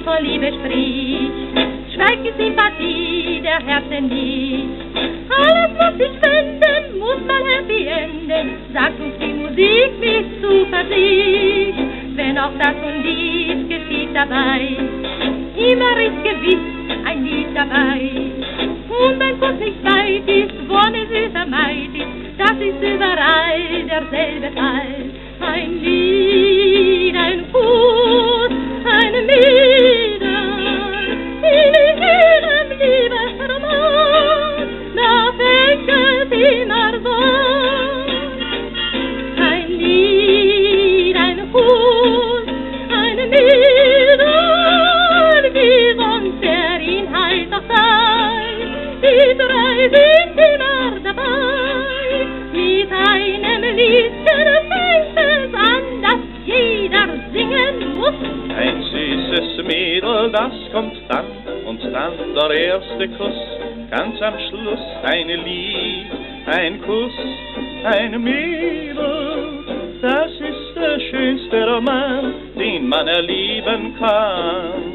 von Liebe spricht. Schweigt die Sympathie der Herzen nicht. Alles muss sich wenden, muss mal happy enden, sagt uns die Musik mit Zuversicht. Wenn auch das und dies geschieht dabei, immer ist gewiss ein Lied dabei. Und wenn Kuss nicht weit ist, wo eine süße Maid ist, das ist überall derselbe Fall. Ein Lied, ein Kuss, eine Miene, in jedem Liebesroman, da fängt es immer so. Ein Lied, ein Kuss, eine Miene, wie sonst der Inhalt auch sei, die drei sind immer dabei, mit einem Liedchen fängt es an, das jeder singen muss. Ein süßes Mädel, das kommt dann, und dann der erste Kuss, ganz am Schluss ein Lied, ein Kuss, ein Mädel, das ist der schönste Roman, den man erleben kann.